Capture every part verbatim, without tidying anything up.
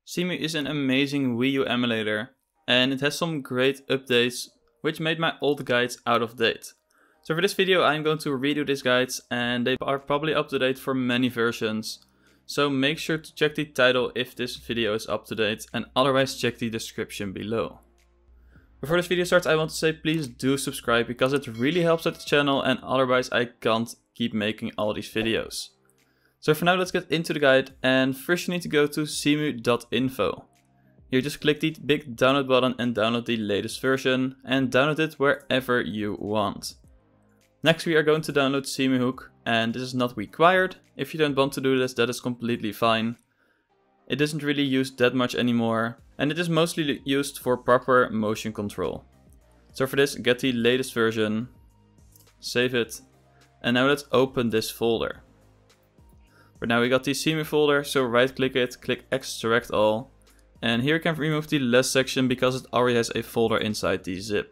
Cemu is an amazing Wii U emulator, and it has some great updates which made my old guides out of date. So for this video I'm going to redo these guides, and they are probably up to date for many versions. So make sure to check the title if this video is up to date, and otherwise check the description below. Before this video starts, I want to say please do subscribe, because it really helps out the channel, and otherwise I can't keep making all these videos. So for now let's get into the guide, and first you need to go to cemu dot info. Here just click the big download button and download the latest version, and download it wherever you want. Next we are going to download CemuHook, and this is not required. If you don't want to do this, that is completely fine. It isn't really used that much anymore, and it is mostly used for proper motion control. So for this, get the latest version, save it, and now let's open this folder. For now we got the Cemu folder, so right click it, click extract all, and here you can remove the last section because it already has a folder inside the zip.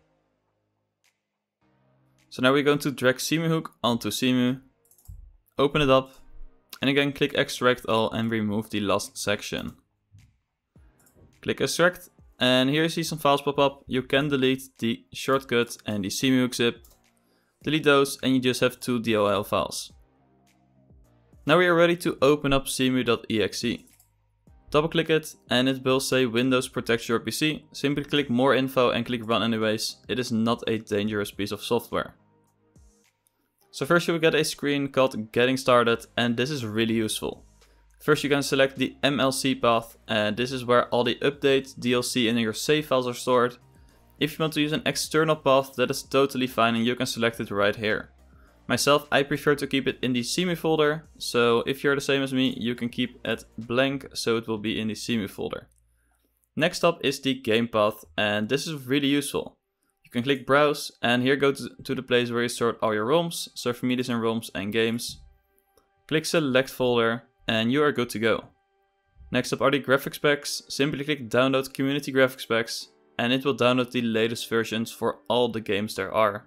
So now we're going to drag CemuHook onto Cemu, open it up, and again click extract all and remove the last section. Click extract, and here you see some files pop up. You can delete the shortcut and the CemuHook zip. Delete those and you just have two D L L files. Now we are ready to open up cemu dot E X E. Double click it and it will say Windows protects your P C. Simply click more info and click run anyways. It is not a dangerous piece of software. So first you will get a screen called Getting Started, and this is really useful. First you can select the M L C path, and this is where all the updates, D L C and your save files are stored. If you want to use an external path, that is totally fine and you can select it right here. Myself, I prefer to keep it in the Cemu folder, so if you're the same as me, you can keep it blank, so it will be in the Cemu folder. Next up is the game path, and this is really useful. You can click browse, and here go to, to the place where you stored all your ROMs, so for me this is in ROMs and games. Click select folder, and you are good to go. Next up are the graphics packs. Simply click download community graphics packs, and it will download the latest versions for all the games there are.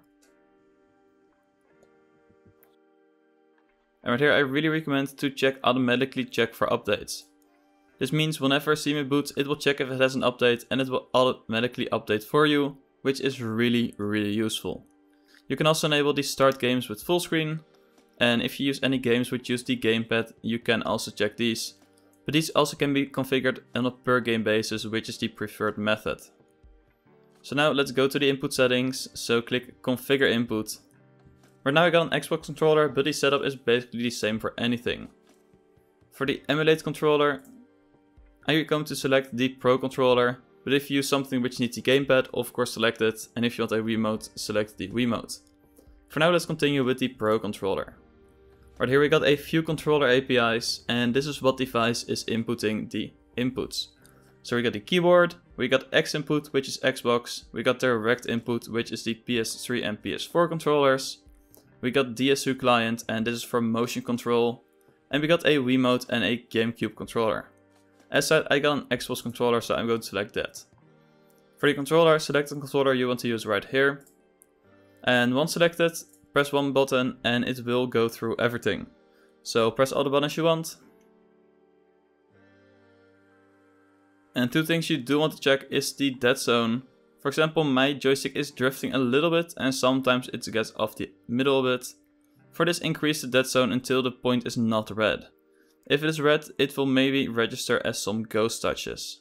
And right here I really recommend to check automatically check for updates. This means whenever Cemu boots, it will check if it has an update and it will automatically update for you, which is really really useful. You can also enable the start games with full screen, and if you use any games which use the gamepad, you can also check these. But these also can be configured on a per game basis, which is the preferred method. So now let's go to the input settings, so click configure input. Right now I got an Xbox controller, but the setup is basically the same for anything. For the emulate controller, I'm going to select the Pro controller, but if you use something which needs the gamepad, of course select it, and if you want a Wiimote, select the Wiimote. For now let's continue with the Pro controller. Right here we got a few controller A P Is, and this is what device is inputting the inputs. So we got the keyboard, we got X input, which is Xbox, we got direct input, which is the P S three and P S four controllers. We got D S U client, and this is for motion control. And we got a Wiimote and a GameCube controller. As said, I got an Xbox controller, so I'm going to select that. For the controller, select the controller you want to use right here. And once selected, press one button and it will go through everything. So press all the buttons you want. And two things you do want to check is the dead zone. For example, my joystick is drifting a little bit and sometimes it gets off the middle a bit. For this, increase the dead zone until the point is not red. If it is red, it will maybe register as some ghost touches.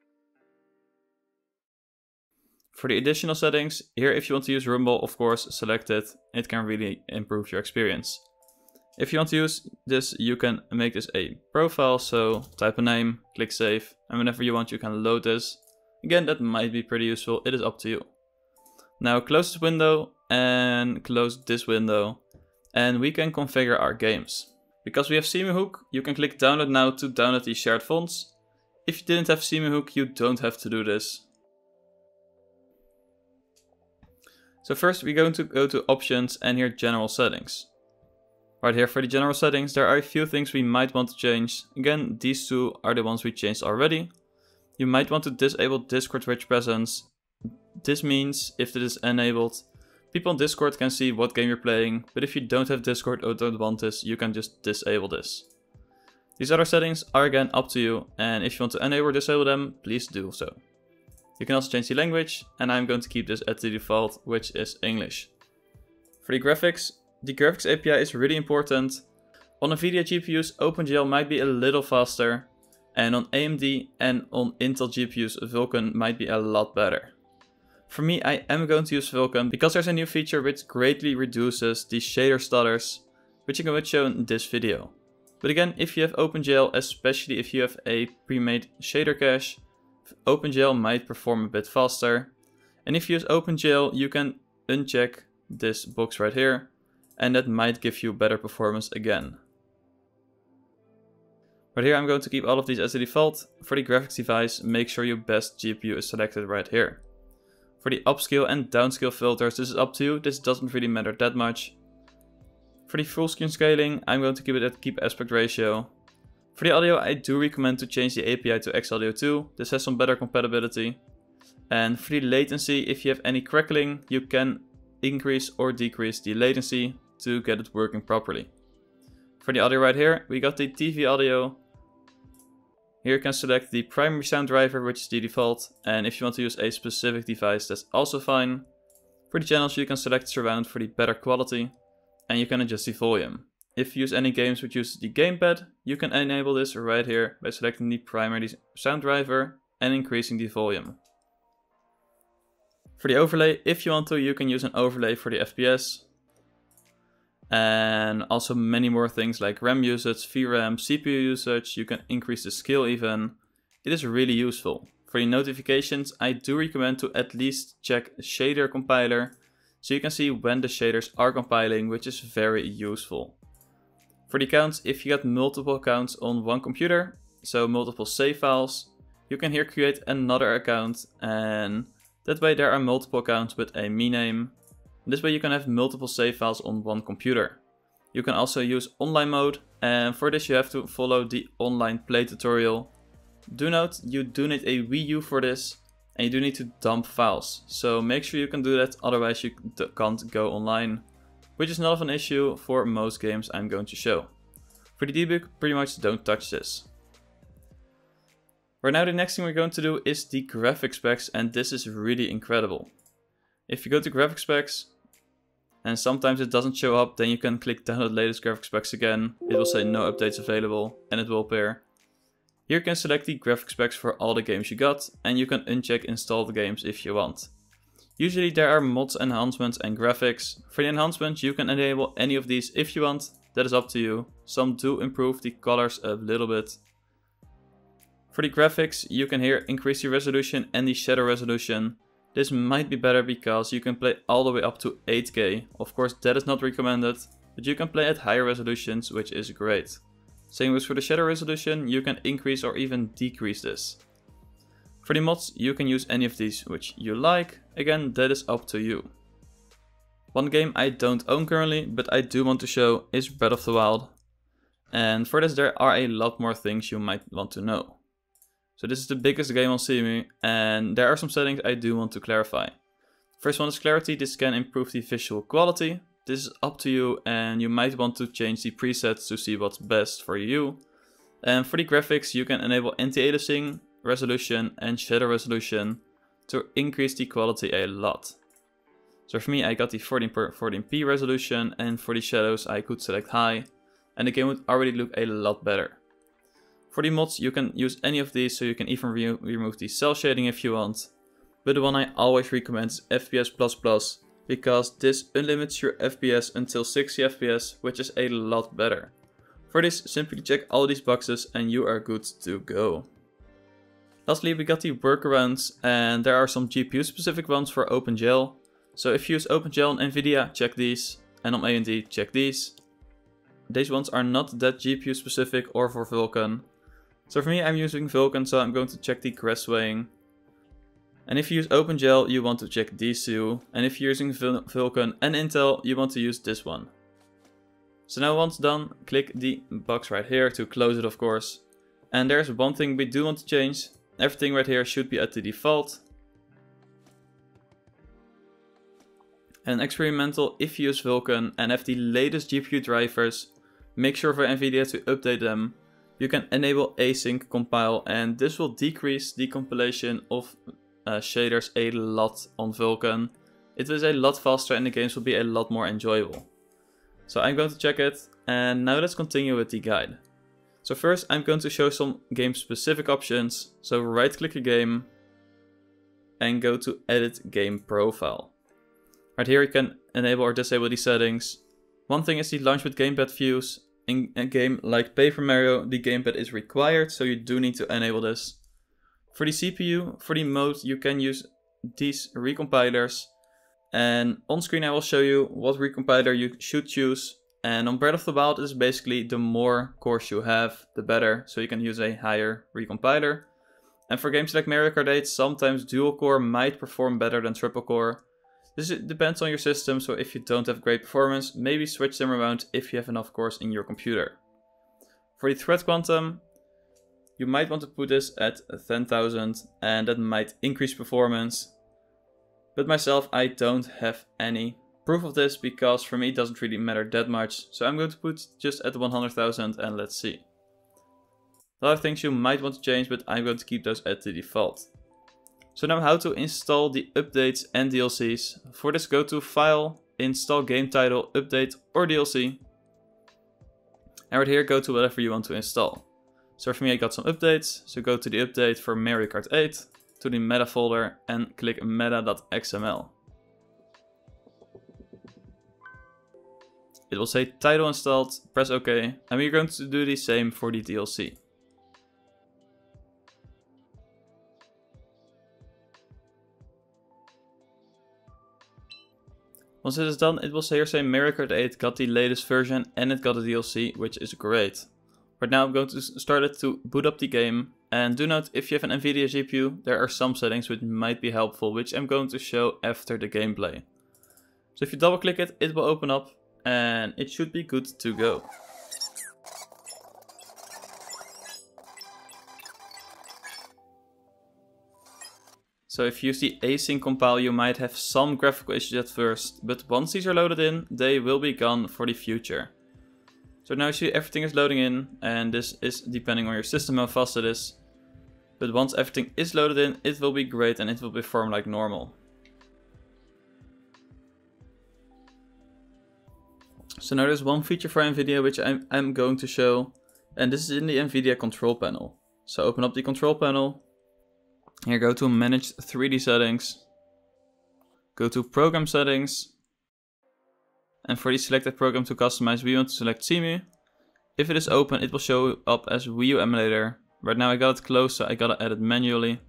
For the additional settings, here if you want to use Rumble, of course, select it. It can really improve your experience. If you want to use this, you can make this a profile, so type a name, click save, and whenever you want you can load this. Again, that might be pretty useful, it is up to you. Now close this window and close this window, and we can configure our games. Because we have CemuHook, you can click download now to download the shared fonts. If you didn't have CemuHook, you don't have to do this. So first we're going to go to options and here general settings. Right here for the general settings, there are a few things we might want to change. Again, these two are the ones we changed already. You might want to disable Discord rich presence. This means if it is enabled, people on Discord can see what game you're playing, but if you don't have Discord or don't want this, you can just disable this. These other settings are again up to you, and if you want to enable or disable them, please do so. You can also change the language, and I'm going to keep this at the default, which is English. For the graphics, the graphics A P I is really important. On NVIDIA G P Us, OpenGL might be a little faster, and on A M D and on Intel G P Us, Vulkan might be a lot better. For me, I am going to use Vulkan because there's a new feature which greatly reduces the shader stutters, which I'm going to show in this video. But again, if you have OpenGL, especially if you have a pre-made shader cache, OpenGL might perform a bit faster. And if you use OpenGL, you can uncheck this box right here, and that might give you better performance again. Right here, I'm going to keep all of these as the default. For the graphics device, make sure your best G P U is selected right here. For the upscale and downscale filters, this is up to you. This doesn't really matter that much. For the full screen scaling, I'm going to keep it at keep aspect ratio. For the audio, I do recommend to change the A P I to X Audio two. This has some better compatibility. And for the latency, if you have any crackling, you can increase or decrease the latency to get it working properly. For the audio right here, we got the T V audio. Here you can select the primary sound driver, which is the default. And if you want to use a specific device, that's also fine. For the channels, you can select surround for the better quality. And you can adjust the volume. If you use any games which use the gamepad, you can enable this right here by selecting the primary sound driver and increasing the volume. For the overlay, if you want to, you can use an overlay for the F P S. And also many more things like RAM usage, V RAM, C P U usage, you can increase the scale even. It is really useful. For the notifications, I do recommend to at least check shader compiler, so you can see when the shaders are compiling, which is very useful. For the accounts, if you got multiple accounts on one computer, so multiple save files, you can here create another account, and that way there are multiple accounts with a me name. This way you can have multiple save files on one computer. You can also use online mode, and for this you have to follow the online play tutorial. Do note, you do need a Wii U for this, and you do need to dump files, so make sure you can do that, otherwise you can't go online, which is not of an issue for most games I'm going to show. For the debug, pretty much don't touch this. Right now the next thing we're going to do is the graphics specs, and this is really incredible. If you go to graphics specs, and sometimes it doesn't show up, then you can click download latest graphics specs again, it will say no updates available, and it will appear. Here you can select the graphics specs for all the games you got, and you can uncheck install the games if you want. Usually there are mods, enhancements and graphics. For the enhancements you can enable any of these if you want, that is up to you. Some do improve the colors a little bit. For the graphics you can here increase the resolution and the shadow resolution. This might be better because you can play all the way up to eight K. Of course that is not recommended, but you can play at higher resolutions, which is great. Same goes for the shadow resolution, you can increase or even decrease this. For the mods, you can use any of these which you like, again that is up to you. One game I don't own currently, but I do want to show is Breath of the Wild. And for this there are a lot more things you might want to know. So this is the biggest game on Steam, and there are some settings I do want to clarify. First one is clarity, this can improve the visual quality. This is up to you, and you might want to change the presets to see what's best for you. And for the graphics you can enable anti-aliasing, resolution and shadow resolution to increase the quality a lot. So for me I got the fourteen by fourteen P resolution, and for the shadows I could select high, and the game would already look a lot better. For the mods you can use any of these, so you can even re remove the cell shading if you want. But the one I always recommend is F P S plus plus, because this unlimits your F P S until sixty F P S, which is a lot better. For this, simply check all these boxes and you are good to go. Lastly, we got the workarounds, and there are some G P U specific ones for OpenGL. So if you use OpenGL on NVIDIA, check these, and on A M D, check these. These ones are not that G P U specific or for Vulkan. So for me, I'm using Vulkan, so I'm going to check the crest swaying. And if you use OpenGL, you want to check these two. And if you're using Vulkan and Intel, you want to use this one. So now once done, click the box right here to close it, of course. And there's one thing we do want to change. Everything right here should be at the default. And experimental, if you use Vulkan and have the latest G P U drivers, make sure for NVIDIA to update them. you can enable async compile, and this will decrease the compilation of uh, shaders a lot on Vulkan. It is a lot faster and the games will be a lot more enjoyable. So I'm going to check it, and now let's continue with the guide. So first I'm going to show some game specific options. So right click a game and go to edit game profile. Right here you can enable or disable these settings. One thing is the launch with gamepad views. In a game like Paper Mario, the gamepad is required, so you do need to enable this. For the C P U, for the mode, you can use these recompilers. And on screen I will show you what recompiler you should choose. And on Breath of the Wild is basically the more cores you have, the better. So you can use a higher recompiler. And for games like Mario Kart eight, sometimes dual core might perform better than triple core. This depends on your system, so if you don't have great performance, maybe switch them around if you have enough cores in your computer. For the thread quantum, you might want to put this at ten thousand, and that might increase performance. But myself, I don't have any proof of this, because for me it doesn't really matter that much. So I'm going to put just at one hundred thousand and let's see. A lot of things you might want to change, but I'm going to keep those at the default. So now how to install the updates and D L Cs. For this, go to File, Install Game Title, Update or D L C. And right here go to whatever you want to install. So for me I got some updates, so go to the update for Mario Kart eight, to the meta folder and click meta dot X M L. It will say title installed, press OK, and we're going to do the same for the D L C. Once it is done, it will say here say Mario Kart eight got the latest version and it got a D L C, which is great. Right now I'm going to start it to boot up the game. And do note, if you have an NVIDIA G P U, there are some settings which might be helpful, which I'm going to show after the gameplay. So if you double click it, it will open up and it should be good to go. So if you use the async compile, you might have some graphical issues at first, but once these are loaded in, they will be gone for the future. So now you see everything is loading in, and this is depending on your system how fast it is. But once everything is loaded in, it will be great and it will perform like normal. So now there's one feature for NVIDIA which I'm, I'm going to show, and this is in the NVIDIA control panel. So open up the control panel. Here go to Manage three D Settings. Go to Program Settings. And for the selected program to customize, we want to select Cemu. If it is open, it will show up as Wii U Emulator. Right now I got it closed, so I gotta add it manually.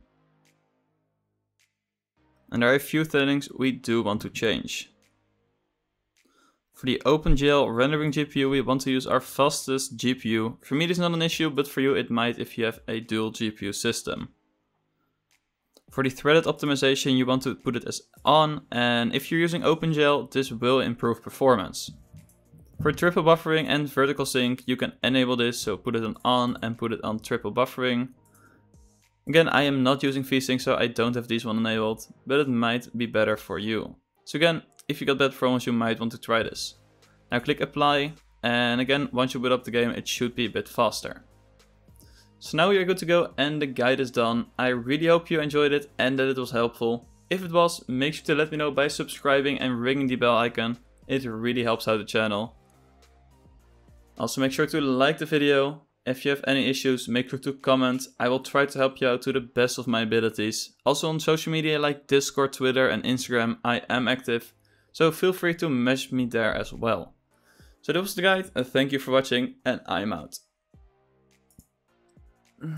And there are a few settings we do want to change. For the OpenGL rendering G P U, we want to use our fastest G P U. For me this is not an issue, but for you it might if you have a dual G P U system. For the threaded optimization, you want to put it as on, and if you're using OpenGL, this will improve performance. For triple buffering and vertical sync, you can enable this, so put it on on and put it on triple buffering. Again, I am not using VSync, so I don't have these one enabled, but it might be better for you. So again, if you got bad performance, you might want to try this. Now click apply, and again, once you boot up the game, it should be a bit faster. So now we are good to go and the guide is done. I really hope you enjoyed it and that it was helpful. If it was, make sure to let me know by subscribing and ringing the bell icon. It really helps out the channel. Also make sure to like the video. If you have any issues, make sure to comment. I will try to help you out to the best of my abilities. Also on social media like Discord, Twitter and Instagram, I am active. So feel free to message me there as well. So that was the guide. Thank you for watching and I'm out.